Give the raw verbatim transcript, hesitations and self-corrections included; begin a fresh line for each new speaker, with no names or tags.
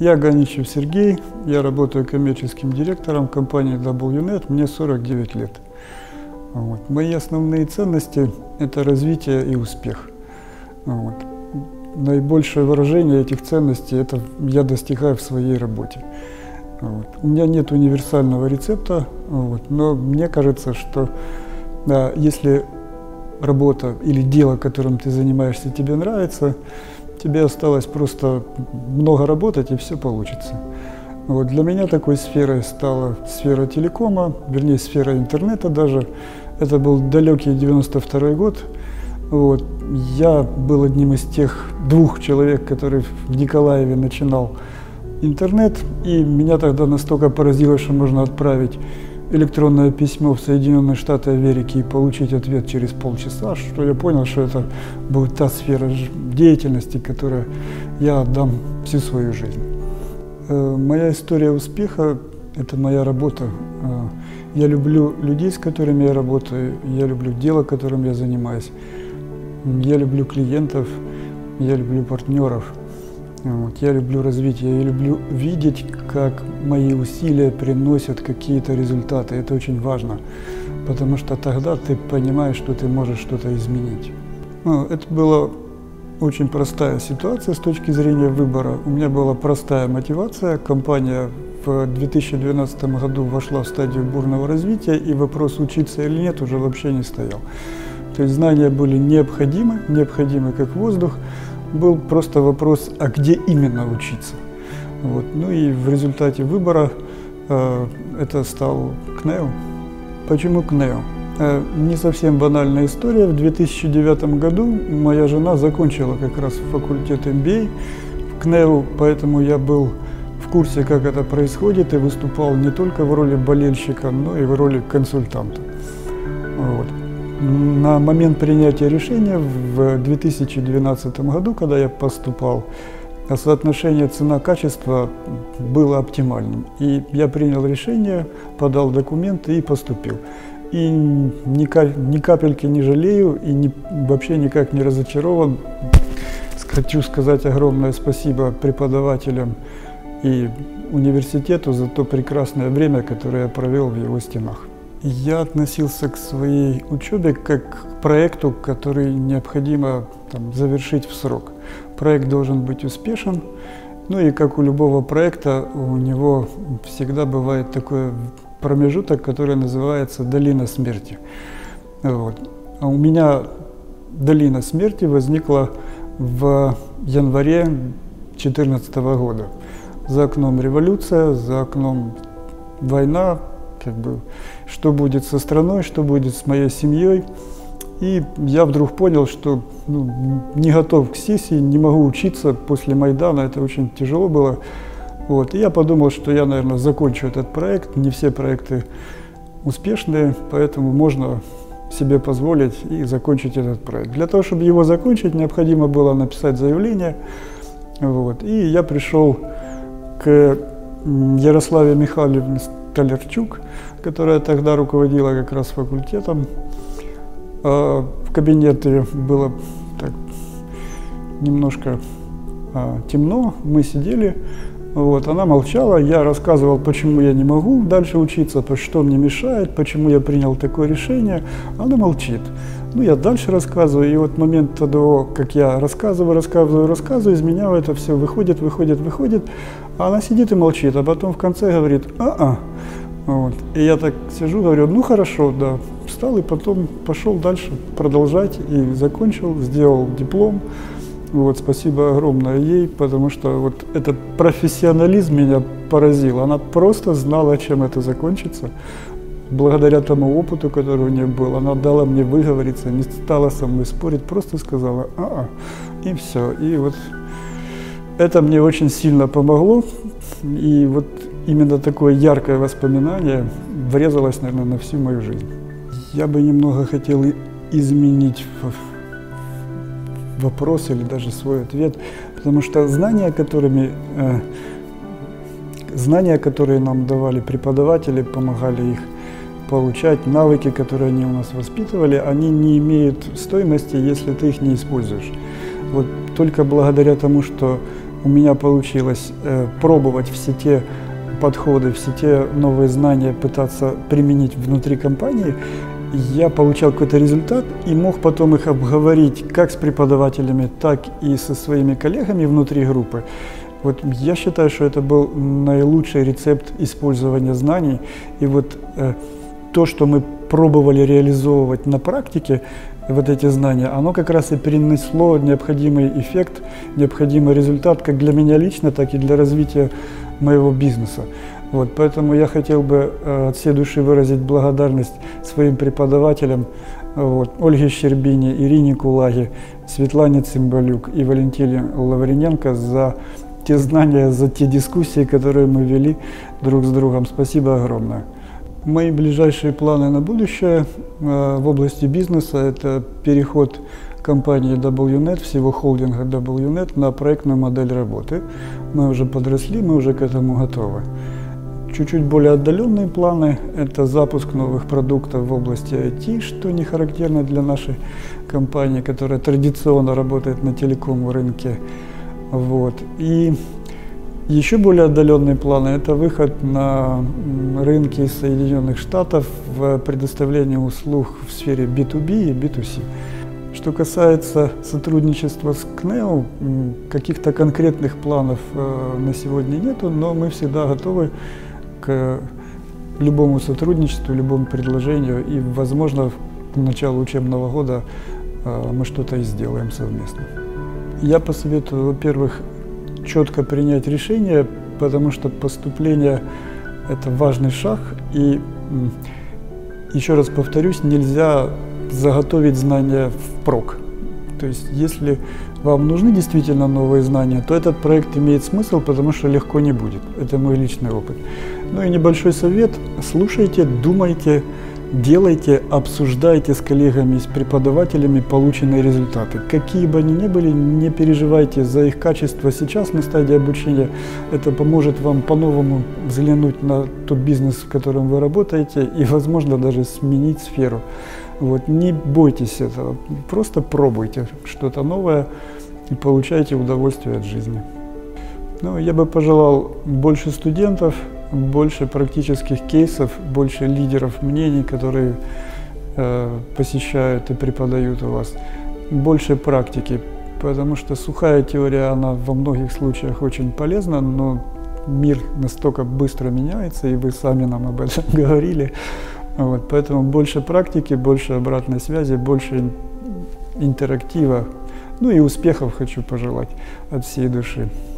Я Ганичев Сергей, я работаю коммерческим директором компании дабл ю нет, мне сорок девять лет. Вот. Мои основные ценности – это развитие и успех. Вот. Наибольшее выражение этих ценностей – это я достигаю в своей работе. Вот. У меня нет универсального рецепта, вот, но мне кажется, что да, если работа или дело, которым ты занимаешься, тебе нравится, тебе осталось просто много работать, и все получится. Вот. Для меня такой сферой стала сфера телекома, вернее, сфера интернета даже. Это был далекий девяносто второй год. Вот. Я был одним из тех двух человек, который в Николаеве начинал интернет, и меня тогда настолько поразило, что можно отправить электронное письмо в Соединенные Штаты Америки и получить ответ через полчаса, что я понял, что это будет та сфера деятельности, которой я отдам всю свою жизнь. Моя история успеха – это моя работа. Я люблю людей, с которыми я работаю, я люблю дело, которым я занимаюсь, я люблю клиентов, я люблю партнеров. Вот, я люблю развитие, я люблю видеть, как мои усилия приносят какие-то результаты. Это очень важно, потому что тогда ты понимаешь, что ты можешь что-то изменить. Ну, это была очень простая ситуация с точки зрения выбора. У меня была простая мотивация. Компания в две тысячи двенадцатом году вошла в стадию бурного развития, и вопрос, учиться или нет, уже вообще не стоял. То есть знания были необходимы, необходимы как воздух. Был просто вопрос, а где именно учиться. Вот. Ну и в результате выбора э, это стал КНЕУ. Почему КНЕУ? Э, не совсем банальная история. В две тысячи девятом году моя жена закончила как раз факультет эм би эй в КНЕУ, поэтому я был в курсе, как это происходит, и выступал не только в роли болельщика, но и в роли консультанта. Вот. На момент принятия решения в две тысячи двенадцатом году, когда я поступал, соотношение цена-качество было оптимальным. И я принял решение, подал документы и поступил. И ни, ни капельки не жалею и ни, вообще никак не разочарован. Хочу сказать огромное спасибо преподавателям и университету за то прекрасное время, которое я провел в его стенах. Я относился к своей учебе как к проекту, который необходимо там, завершить в срок. Проект должен быть успешен, ну и как у любого проекта, у него всегда бывает такой промежуток, который называется «долина смерти». Вот. А у меня долина смерти возникла в январе две тысячи четырнадцатого года. За окном революция, за окном война. Как бы, что будет со страной, что будет с моей семьей. И я вдруг понял, что ну, не готов к сессии, не могу учиться после Майдана, это очень тяжело было. Вот. И я подумал, что я, наверное, закончу этот проект. Не все проекты успешные, поэтому можно себе позволить и закончить этот проект. Для того, чтобы его закончить, необходимо было написать заявление. Вот. И я пришел к Ярославе Михайловне Толерчук, которая тогда руководила как раз факультетом. В кабинете было так, немножко темно, мы сидели, вот, она молчала, я рассказывал, почему я не могу дальше учиться, что мне мешает, почему я принял такое решение, она молчит. Ну, я дальше рассказываю, и вот момент того, как я рассказываю, рассказываю, рассказываю, из меня это все выходит, выходит, выходит, а она сидит и молчит, а потом в конце говорит «а-а». Вот. И я так сижу, говорю, ну хорошо, да, встал и потом пошел дальше продолжать и закончил, сделал диплом. Вот, спасибо огромное ей, потому что вот этот профессионализм меня поразил. Она просто знала, чем это закончится. Благодаря тому опыту, который у нее был, она дала мне выговориться, не стала со мной спорить, просто сказала «а-а», и все. И вот это мне очень сильно помогло, и вот именно такое яркое воспоминание врезалось, наверное, на всю мою жизнь. Я бы немного хотел изменить вопрос или даже свой ответ, потому что знания, которыми, э, знания, которые нам давали преподаватели, помогали их получать, навыки, которые они у нас воспитывали, они не имеют стоимости, если ты их не используешь. Вот только благодаря тому, что у меня получилось э, пробовать все те подходы, все те новые знания пытаться применить внутри компании, я получал какой-то результат и мог потом их обговорить как с преподавателями, так и со своими коллегами внутри группы. Вот я считаю, что это был наилучший рецепт использования знаний. И вот э, то, что мы пробовали реализовывать на практике, вот эти знания, оно как раз и принесло необходимый эффект, необходимый результат как для меня лично, так и для развития моего бизнеса. Вот, поэтому я хотел бы э, от всей души выразить благодарность своим преподавателям, вот, Ольге Щербине, Ирине Кулаге, Светлане Цимбалюк и Валентине Лавриненко за те знания, за те дискуссии, которые мы вели друг с другом. Спасибо огромное. Мои ближайшие планы на будущее э, в области бизнеса – это переход компании дабл ю нет, всего холдинга дабл ю нет на проектную модель работы. Мы уже подросли, мы уже к этому готовы. Чуть-чуть более отдаленные планы – это запуск новых продуктов в области ай ти, что не характерно для нашей компании, которая традиционно работает на телеком рынке. Вот. И еще более отдаленные планы – это выход на рынки Соединенных Штатов в предоставлении услуг в сфере би ту би и би ту си. Что касается сотрудничества с КНЕО, каких-то конкретных планов на сегодня нету, но мы всегда готовы к любому сотрудничеству, любому предложению, и, возможно, к началу учебного года мы что-то и сделаем совместно. Я посоветую, во-первых, четко принять решение, потому что поступление – это важный шаг, и, еще раз повторюсь, нельзя заготовить знания впрок. То есть, если вам нужны действительно новые знания, то этот проект имеет смысл, потому что легко не будет. Это мой личный опыт. Ну и небольшой совет. Слушайте, думайте, делайте, обсуждайте с коллегами, с преподавателями полученные результаты. Какие бы они ни были, не переживайте за их качество сейчас на стадии обучения. Это поможет вам по-новому взглянуть на тот бизнес, в котором вы работаете, и, возможно, даже сменить сферу. Вот, не бойтесь этого, просто пробуйте что-то новое и получайте удовольствие от жизни. Ну, я бы пожелал больше студентов, больше практических кейсов, больше лидеров мнений, которые э, посещают и преподают у вас, больше практики, потому что сухая теория, она во многих случаях очень полезна, но мир настолько быстро меняется, и вы сами нам об этом говорили. Вот, поэтому больше практики, больше обратной связи, больше интерактива, ну и успехов хочу пожелать от всей души.